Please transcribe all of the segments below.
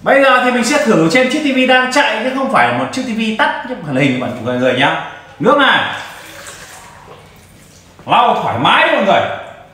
Bây giờ thì mình sẽ thử trên chiếc tivi đang chạy chứ không phải là một chiếc tivi tắt màn hình mọi người nhá. Nước này lau thoải mái mọi người,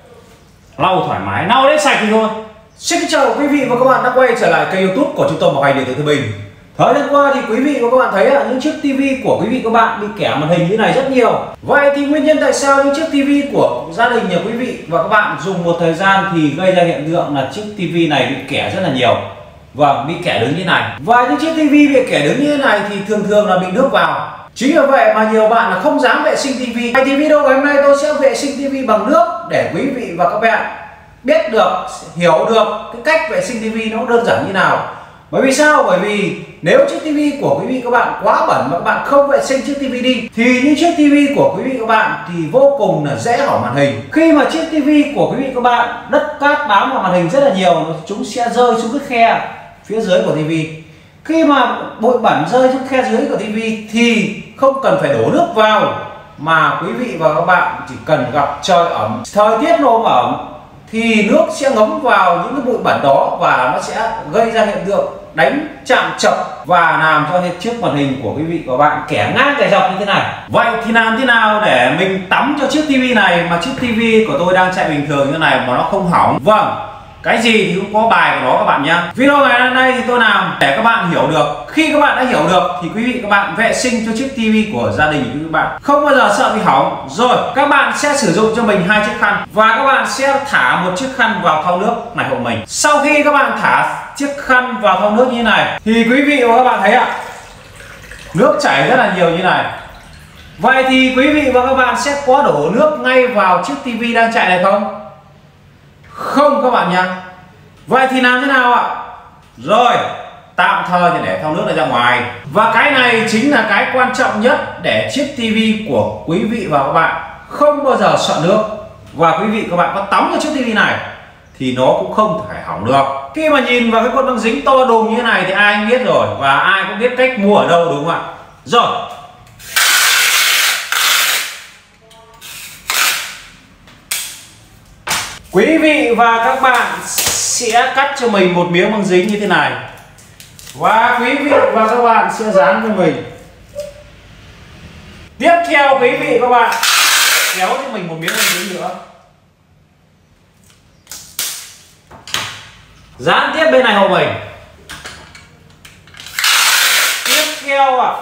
lau thoải mái, lau đến sạch thì thôi. Xin chào quý vị và các bạn đã quay trở lại kênh YouTube của trung tâm bảo hành điện tử Thái Bình. Thời gian qua thì quý vị và các bạn thấy là những chiếc tivi của quý vị các bạn bị kẻ màn hình như này rất nhiều. Vậy thì nguyên nhân tại sao những chiếc tivi của gia đình nhà quý vị và các bạn dùng một thời gian thì gây ra hiện tượng là chiếc tivi này bị kẻ rất là nhiều. Vâng, bị kẻ đứng như này. Và những chiếc tivi bị kẻ đứng như thế này thì thường là bị nước vào. Chính vì vậy mà nhiều bạn là không dám vệ sinh tivi. Thì video ngày hôm nay tôi sẽ vệ sinh tivi bằng nước để quý vị và các bạn biết được, hiểu được cái cách vệ sinh tivi nó đơn giản như nào. Bởi vì sao? Bởi vì nếu chiếc tivi của quý vị các bạn quá bẩn mà các bạn không vệ sinh chiếc tivi đi thì những chiếc tivi của quý vị các bạn thì vô cùng là dễ hỏng màn hình. Khi mà chiếc tivi của quý vị các bạn đất cát bám vào màn hình rất là nhiều, chúng sẽ rơi xuống cái khe phía dưới của tivi. Khi mà bụi bẩn rơi xuống khe dưới của tivi thì không cần phải đổ nước vào, mà quý vị và các bạn chỉ cần gặp trời ẩm, thời tiết nồm ẩm thì nước sẽ ngấm vào những cái bụi bẩn đó và nó sẽ gây ra hiện tượng đánh chạm chập và làm cho chiếc màn hình của quý vị và bạn kẻ ngang kẻ dọc như thế này. Vậy thì làm thế nào để mình tắm cho chiếc tivi này mà chiếc tivi của tôi đang chạy bình thường như thế này mà nó không hỏng? Vâng, cái gì thì cũng có bài của nó các bạn nhé. Video ngày hôm nay thì tôi làm để các bạn hiểu được. Khi các bạn đã hiểu được thì quý vị các bạn vệ sinh cho chiếc tivi của gia đình của các bạn không bao giờ sợ bị hỏng. Rồi các bạn sẽ sử dụng cho mình 2 chiếc khăn và các bạn sẽ thả một chiếc khăn vào thau nước này hộ mình. Sau khi các bạn thả chiếc khăn vào thau nước như thế này thì quý vị và các bạn thấy ạ, nước chảy rất là nhiều như này. Vậy thì quý vị và các bạn sẽ có đổ nước ngay vào chiếc tivi đang chạy này không? Không các bạn nhé. Vậy thì làm thế nào ạ? Rồi tạm thời thì để thau nước này ra ngoài. Và cái này chính là cái quan trọng nhất để chiếc tivi của quý vị và các bạn không bao giờ sợ nước. Và quý vị các bạn có tắm vào chiếc tivi này thì nó cũng không thể hỏng được. Khi mà nhìn vào cái con băng dính to đùng như thế này thì ai cũng biết rồi, và ai cũng biết cách mua ở đâu đúng không ạ? Rồi quý vị và các bạn sẽ cắt cho mình một miếng băng dính như thế này và quý vị và các bạn sẽ dán cho mình. Tiếp theo quý vị và các bạn kéo cho mình một miếng băng dính nữa, dán tiếp bên này hộ mình. Tiếp theo ạ,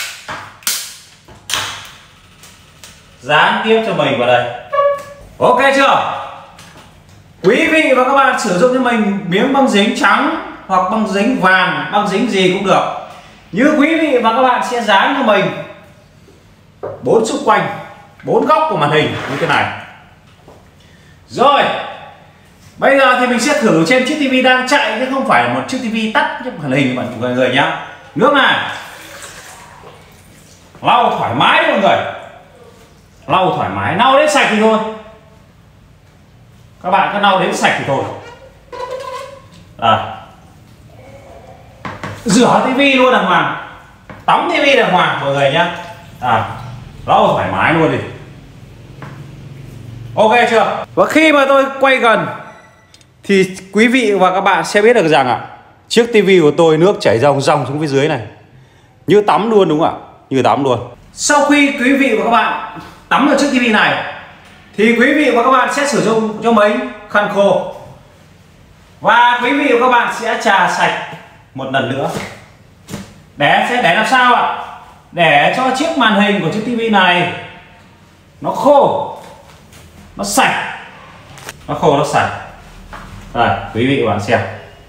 dán tiếp cho mình vào đây. Ok chưa? Quý vị và các bạn sử dụng cho mình miếng băng dính trắng hoặc băng dính vàng, băng dính gì cũng được. Như quý vị và các bạn sẽ dán cho mình 4 xung quanh, 4 góc của màn hình như thế này. Rồi bây giờ thì mình sẽ thử trên chiếc tivi đang chạy chứ không phải là một chiếc tivi tắt màn hình mọi người nhá. Nước này lau thoải mái mọi người, lau thoải mái, lau đến sạch thì thôi. Các bạn cứ lau đến sạch thì thôi. Rửa tivi luôn đàng hoàng, tắm tivi đàng hoàng mọi người nhá. Lau thoải mái luôn đi. Ok chưa? Và khi mà tôi quay gần thì quý vị và các bạn sẽ biết được rằng chiếc tivi của tôi nước chảy ròng xuống phía dưới này, như tắm luôn đúng không ạ? Như tắm luôn. Sau khi quý vị và các bạn tắm vào chiếc tivi này thì quý vị và các bạn sẽ sử dụng cho mình khăn khô và quý vị và các bạn sẽ chà sạch một lần nữa. Để làm sao ạ? Để cho chiếc màn hình của chiếc tivi này nó khô, nó sạch, nó khô nó sạch. Rồi quý vị và bạn xem.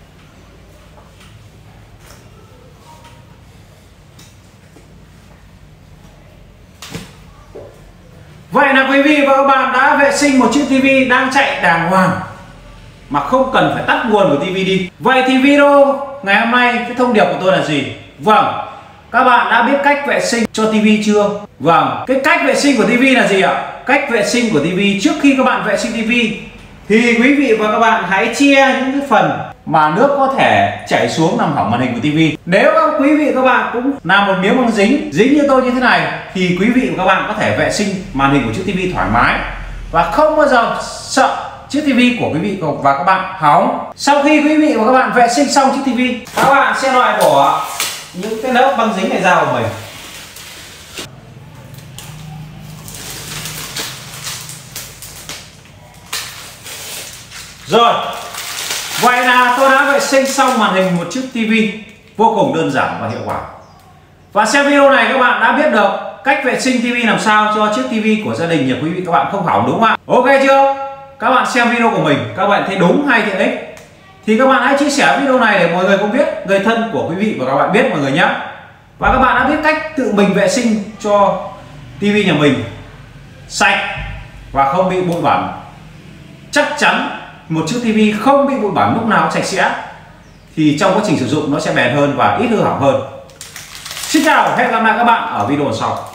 Vậy là quý vị và các bạn đã vệ sinh một chiếc tivi đang chạy đàng hoàng mà không cần phải tắt nguồn của tivi đi. Vậy thì video ngày hôm nay cái thông điệp của tôi là gì? Vâng, các bạn đã biết cách vệ sinh cho tivi chưa? Vâng, cái cách vệ sinh của tivi là gì ạ? Cách vệ sinh của tivi trước khi các bạn vệ sinh tivi thì quý vị và các bạn hãy chia những cái phần mà nước có thể chảy xuống làm hỏng màn hình của tivi. Nếu các quý vị các bạn cũng làm một miếng băng dính như tôi như thế này thì quý vị và các bạn có thể vệ sinh màn hình của chiếc tivi thoải mái và không bao giờ sợ chiếc tivi của quý vị và các bạn hỏng. Sau khi quý vị và các bạn vệ sinh xong chiếc tivi, các bạn sẽ loại bỏ những cái lớp băng dính này ra của mình. Rồi, vậy là tôi đã vệ sinh xong màn hình một chiếc tivi vô cùng đơn giản và hiệu quả. Và xem video này các bạn đã biết được cách vệ sinh tivi làm sao cho chiếc tivi của gia đình nhà quý vị các bạn không hỏng, đúng không ạ? Ok chưa? Các bạn xem video của mình, các bạn thấy đúng hay tiện ích thì các bạn hãy chia sẻ video này để mọi người cũng biết, người thân của quý vị và các bạn biết mọi người nhé. Và các bạn đã biết cách tự mình vệ sinh cho tivi nhà mình sạch và không bị bụi bẩn. Chắc chắn một chiếc tivi không bị bụi bẩn, lúc nào sạch sẽ thì trong quá trình sử dụng nó sẽ bền hơn và ít hư hỏng hơn. Xin chào, hẹn gặp lại các bạn ở video sau.